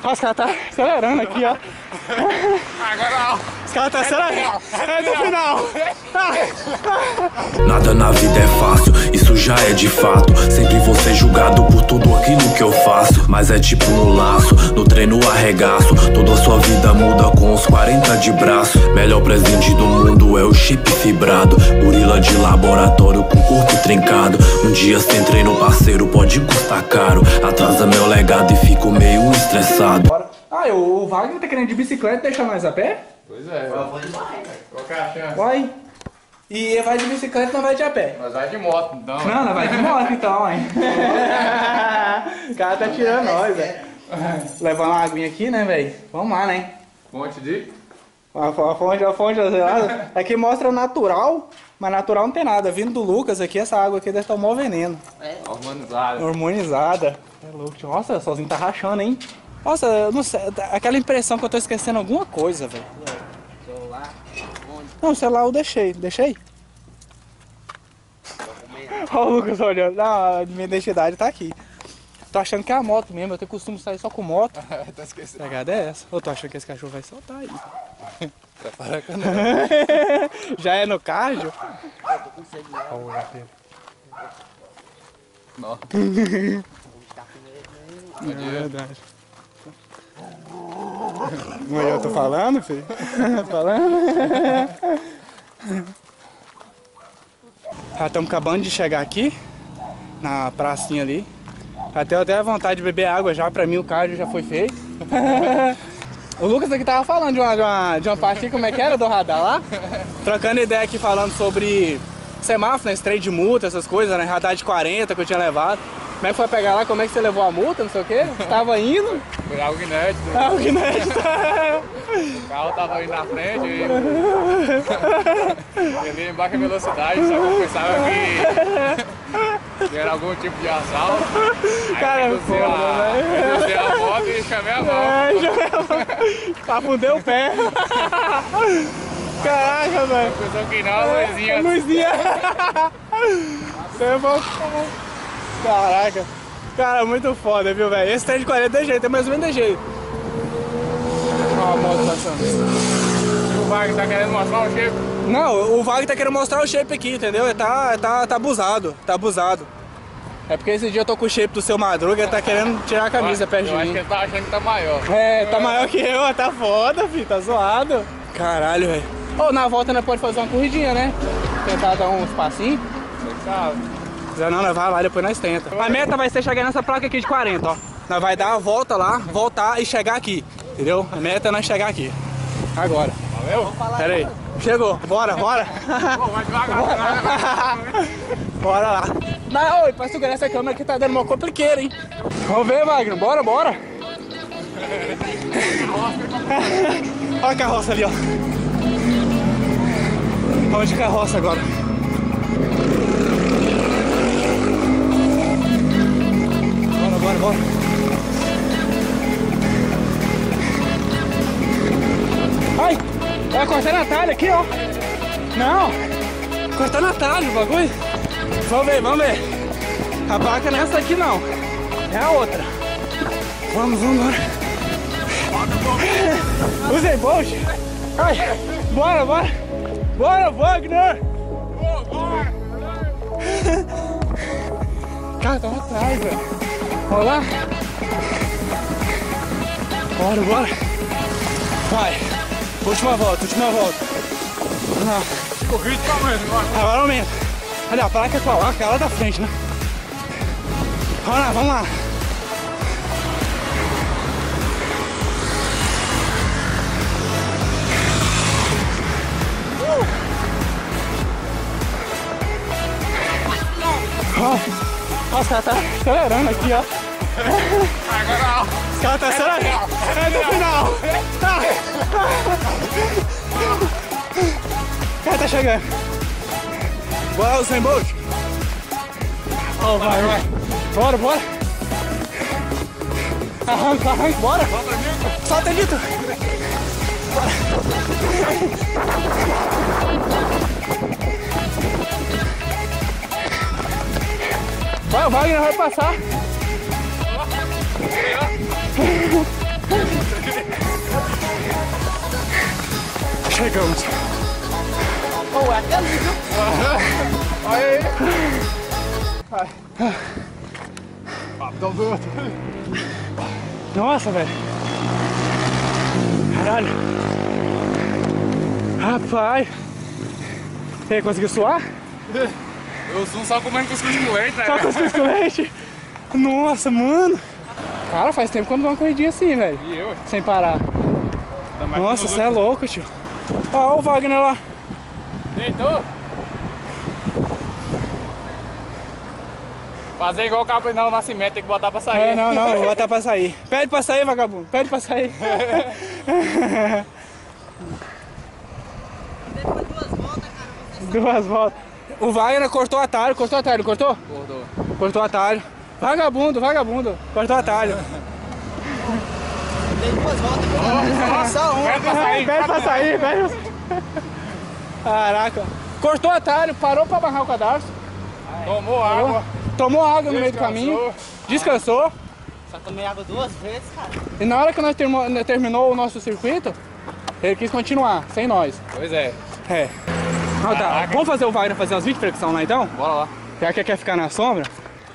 Ó, os caras tá acelerando aqui, ó. Agora Os caras tá acelerando. É do final. Nada na vida é fácil, isso já é de fato. Sempre vou ser julgado por tudo aquilo que eu faço. Mas é tipo no laço, no treino arregaço. Toda a sua vida muda com os 40 de braço. Melhor presente do mundo é o chip fibrado. Gorila de laboratório com corpo trincado. Um dia sem treino, parceiro, pode custar caro. Atrasa meu legado e fico meio estressado. Ah, o Wagner tá querendo de bicicleta deixar nós a pé? Pois é, eu vou demais, velho. Qual que é a chance? Vai. E ele vai de bicicleta e não vai de a pé. Nós vai de moto, então. Não, não vai de moto então, hein? O cara tá tirando nós, velho. Levando uma aguinha aqui, né, velho? Vamos lá, né? Fonte de? A fonte, sei lá. Aqui mostra natural, mas natural não tem nada. Vindo do Lucas aqui, essa água aqui deve estar o maior veneno. Hormonizada. Hormonizada. É louco. Nossa, sozinho tá rachando, hein? Nossa, eu não sei, aquela impressão que eu tô esquecendo alguma coisa, velho. Celular? Onde? Não, o celular eu deixei. Olha o Lucas olhando. Não, a minha identidade tá aqui. Tô achando que é a moto mesmo, eu tenho costume sair só com moto. Tá esquecendo. A pegada é essa. Eu tô achando que esse cachorro vai soltar aí. Prepara que não. Já é no cardio? Eu tô com sede lá. Não. É verdade. Mas eu tô falando, filho? Falando? Já estamos acabando de chegar aqui, na pracinha ali. Já tenho até vontade de beber água já, pra mim o cardio já foi feito. O Lucas aqui tava falando de uma parte, como é que era, do radar lá? Trocando ideia aqui, falando sobre semáforo, né, esse trem de multa, essas coisas, né? Radar de 40 que eu tinha levado. Como é que foi pegar lá? Como é que você levou a multa? Não sei o quê? Você tava indo? Foi algo inédito. Algo inédito. O carro tava indo na frente e ele ia em baixa velocidade, só que eu pensava que era algum tipo de assalto. Aí Cara, eu reduzi a moto e chamei a mão. Pra fuder o pé. Caraca, velho. Pensou que não, luzinha. Luzinha. Caraca. Cara, muito foda, viu, velho? Esse trem de 40 é de jeito, é mais ou menos de jeito. Ó a moto passando. O Wagner tá querendo mostrar o shape. Não, o Wagner tá querendo mostrar o shape aqui, entendeu? Ele tá abusado, tá abusado. É porque esse dia eu tô com o shape do Seu Madruga, ele tá querendo tirar a camisa perto de Eu acho mim. que ele tá achando que tá maior. É, tá maior que eu, tá foda, filho, tá zoado. Caralho, velho. Ô, na volta nós pode fazer uma corridinha, né? Tentar dar uns passinhos. Você sabe. Já não, nós vai lá e depois nós tenta. A meta vai ser chegar nessa placa aqui de 40, ó. Nós vai dar a volta lá, voltar e chegar aqui, entendeu? A meta é nós chegar aqui. Agora. Valeu? Pera aí. Chegou. Bora. Pô, vai devagar. Bora lá. Não, oi, pra segurar essa câmera aqui tá dando uma compliqueira, hein? Vamos ver, Wagner. Bora. Olha a carroça ali, ó. Vamos de carroça agora. Bora. Ai, vai cortar a talha aqui, ó. Não, cortando a talha o bagulho. Vamos ver. A placa não é essa aqui, não. É a outra. Vamos embora. Usei Bolt. Ai, bora. Bora, Wagner. Cara, tá lá atrás, velho. Vamos lá? Bora. Vai. Última volta. Não. Corrida pra aumento agora. Agora aumenta. Olha, a placa é qual? Aquela da frente, né? Vamos lá. Ó, os caras tá acelerando aqui, ó. Agora, Os caras tá acelerando. É do final. O cara tá chegando. Bora, Usain Bolt. Ó, vai. Bora. Arranca, bora. Solta, Dito. Vai, o Wagner vai passar. Chegamos. Pô, é aquela, viu? Olha aí. Então do Nossa, velho. Caralho. Rapaz. E aí, conseguiu suar? Eu sou só comendo cuscuz com leite, né? Só cuscuz com leite? Nossa, mano. Cara, faz tempo que eu não dou uma corridinha assim, velho. E eu? Sem parar. Nossa, você é louco, tio. Ó o Wagner lá. Deitou? Fazer igual o Capitão Nascimento, tem que botar pra sair. É, não, vou botar pra sair. Pede pra sair, vagabundo. Pede pra sair. Depois 2 voltas, cara, você 2 voltas. O Wagner cortou o atalho, cortou? Acordou. Cortou o atalho. Vagabundo. Cortou o atalho. dei 2 voltas, cara. Só uma. Pede pra sair. Pede pra sair, Caraca. Cortou o atalho, parou pra amarrar o cadarço. Tomou água. Tomou água no meio do caminho. Descansou. Só tomei água 2 vezes, cara. E na hora que nós terminou o nosso circuito, ele quis continuar, sem nós. Pois é. É. Então tá, vamos fazer o Wagner fazer umas 20 flexão lá então? Bora lá. Já que quer ficar na sombra?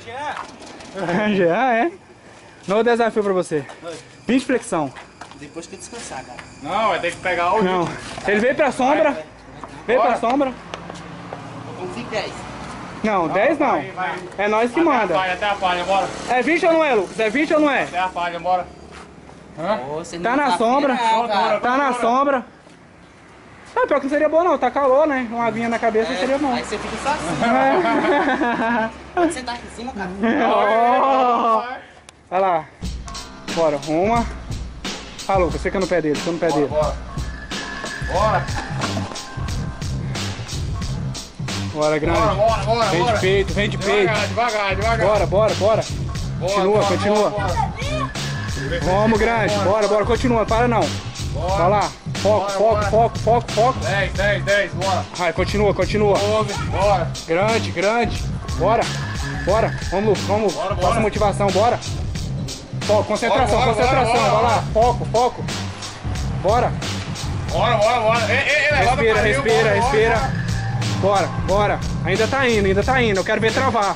Já é. Novo desafio pra você. 20 flexão. Depois que eu descansar, cara. Não, vai ter que pegar o... Não. Ele veio pra sombra. Veio pra sombra. Eu confio 10. Não, 10 não. Vai. É nós que manda. Até a palha, bora. É 20 ou não é, Lucas? É 20 ou não é? Até a palha, bora. Tá na sombra. Tá na sombra. Ah, pior que não seria bom não, tá calor, né? Uma aguinha na cabeça seria bom. Aí você fica só assim. Pode sentar aqui em cima, cara. Oh. Vai lá. Bora, uma. Ah, Lucas, fica no pé dele, fica no pé dele. Bora. Bora. Bora, grande. Bora. Vem de peito, vem de peito. Devagar. Bora. Continua. Vamos, grande. Bora, continua, para não. Vai lá. Foco. 10, bora. Vai, continua. Bora. Grande. Bora. Vamos. Bora. Nossa motivação, bora. Foco, concentração. Bora. Vai lá. Foco. Bora. Bora. Respira. Bora. Ainda tá indo. Eu quero ver travar.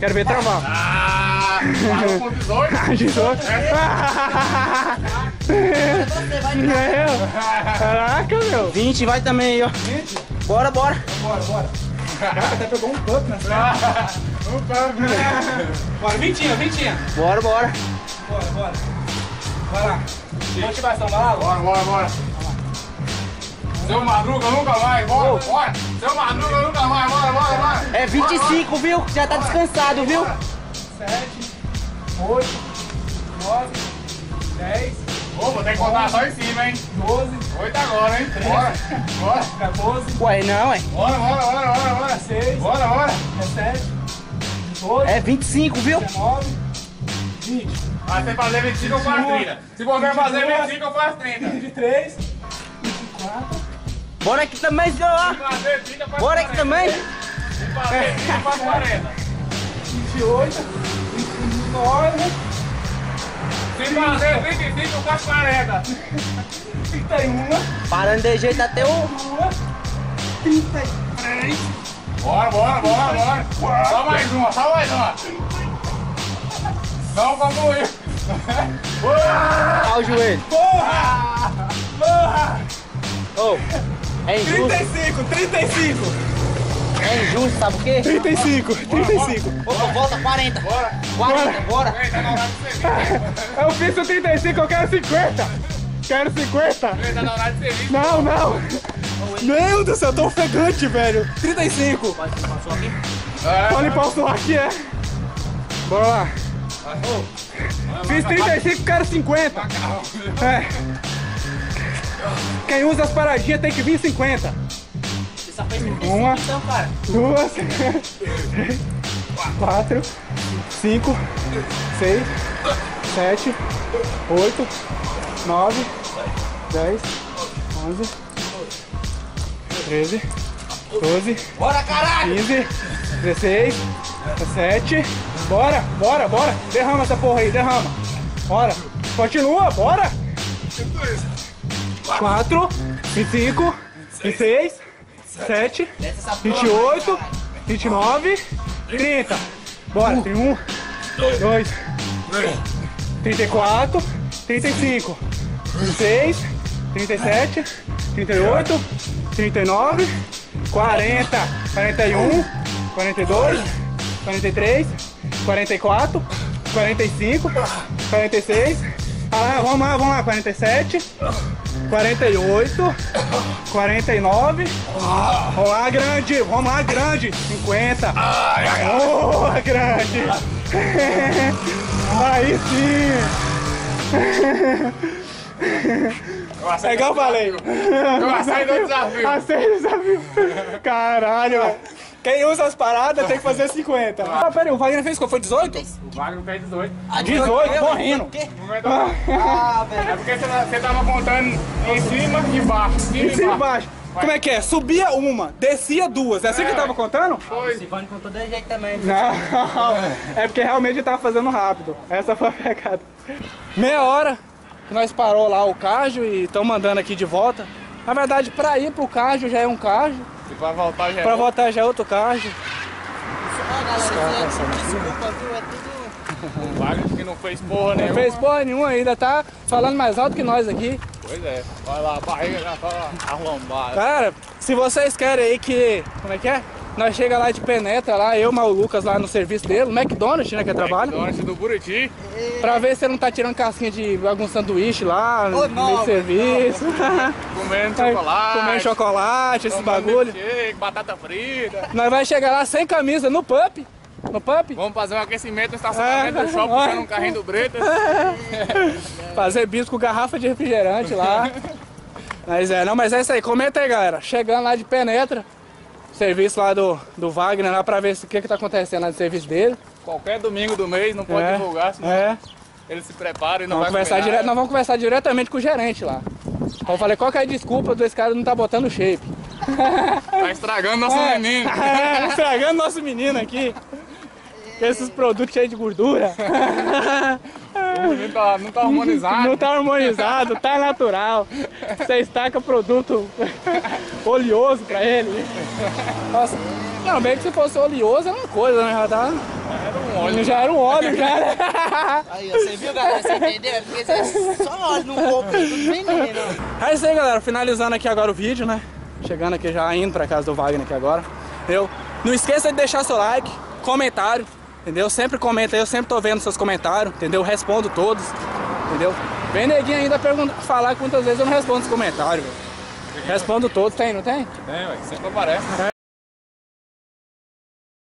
Ah, parou com 18. 18. Você vai Caraca, meu. 20, vai também aí, ó. 20? Bora. Caraca, até pegou um pup na frente. Bora, 20. Bora. Bora. Vai lá. Motivação, vai lá. Bora. Seu Madruga nunca vai, bora. Seu Madruga nunca vai, bora. É 25, viu? Já tá descansado, viu? 7, 8, 9, 10, Ô, vou ter que contar só em cima, hein? 12, 8 agora, hein? Bora. 14, Ué, não, ué. Bora. 16, Bora. 17, 18, É 25, viu? 19, 20, Mas tem que fazer 25 eu faço 30. Se você fazer 25 eu faço 30. 23, 24, Bora aqui também, senhor. Se fazer 30 eu faço 40. Bora aqui também. Se fazer 30 eu faço 40. 28, 29, Se fazer 25 eu faço 40. 31, Parando de jeito até o... 33, Bora. Só mais uma. Não concluiu. Olha o joelho. Porra! Ô, é injusto. 35. É injusto, sabe o quê? 35. Opa, volta, 40. Bora. 40, bora. Ei, tá na hora de serviço. Eu fiz o 35, eu quero 50. Ei, tá na hora de serviço. Não. Meu Deus do céu, eu tô ofegante, velho. 35. Passou aqui? Pode limpar o suor aqui, é? Bora lá. Fiz 35, quero 50. É. Quem usa as paradinhas tem que vir 50. Você só fez 35 Uma. então, cara. 2, 3, 4, 5, 6, 7, 8, 9, 10, 11, 13, 12, Bora, caralho. 15, 16, 17. Bora. Derrama essa porra aí, derrama. Bora. Continua, bora. 4, 25, 26, 27, 28, 29, 30. Bora, 31, 2, 34, 35, 36, 37, 38, 39, 40, 41, 42, 43, 44, 45, 46, vamos lá, 47, 48, 49, vamos lá, grande, 50, boa, grande, aí sim, é igual eu falei, Eu aceito o desafio. aceita o desafio, caralho, velho. Quem usa as paradas tem que fazer 50. Ah, peraí, o Wagner fez qual? Foi 18? O Wagner fez 18. 18, morrendo. Ah, velho. É porque você tava contando em cima e embaixo. Em cima e embaixo. Como é que é? Subia uma, descia duas. É assim que tava contando? Foi. Silvano contou desse jeito também. Não, é porque realmente ele tava fazendo rápido. Essa foi a pegada. Meia hora que nós parou lá o Cágio e estamos andando aqui de volta. Na verdade, pra ir pro Cágio já é um Cágio. E pra voltar já é. Pra voltar já é outro Cágio. Ó, galera, desculpa, viu? É tudo... O Wagner que não fez porra Não nenhuma. fez porra nenhuma ainda, tá falando mais alto que nós aqui. Pois é. Vai lá, a barriga já tá arrombada. Cara, se vocês querem aí que... Como é que é? Nós chega lá de penetra lá, eu, mas o Lucas lá no serviço dele, no McDonald's, né, que é trabalho. McDonald's do Buriti. Pra ver se ele não tá tirando casquinha de algum sanduíche lá, no meio não, do serviço. Comendo chocolate. Comendo chocolate, esse tomando bagulho. milkshake, batata frita. Nós vai chegar lá sem camisa, no pub. No pub. Vamos fazer um aquecimento no estacionamento do shopping, puxando um carrinho do Bretas. Fazer bisco com garrafa de refrigerante lá. Mas é isso aí. Comenta aí, galera. Chegando lá de penetra. Serviço lá do Wagner lá pra ver o que tá acontecendo lá no serviço dele. Qualquer domingo do mês, não pode divulgar, senão ele se prepara e não vai conversar comer nada. Nós vamos conversar diretamente com o gerente lá. Então eu falei, qual que é a desculpa desse cara não tá botando shape? Tá estragando nosso menino. Estragando nosso menino aqui. Com esses produtos cheios de gordura. O menino não tá harmonizado. Não tá harmonizado, tá natural. Você estaca produto oleoso pra ele. Nossa. Não, bem que se fosse oleoso é uma coisa, né? Já tá... Já era um óleo, já. Aí, você viu, galera? Você entendeu? É porque você só olha no corpo, tudo veneno. É isso aí, galera. Finalizando aqui agora o vídeo, né? Chegando aqui já, indo pra casa do Wagner aqui agora. Entendeu? Não esqueça de deixar seu like, comentário. Entendeu? Sempre comenta aí, eu sempre tô vendo seus comentários, entendeu? Respondo todos, entendeu? Vem neguinho ainda falar que muitas vezes eu não respondo os comentários, velho. Respondo todos, tem, não tem? Tem, ué, sempre aparece.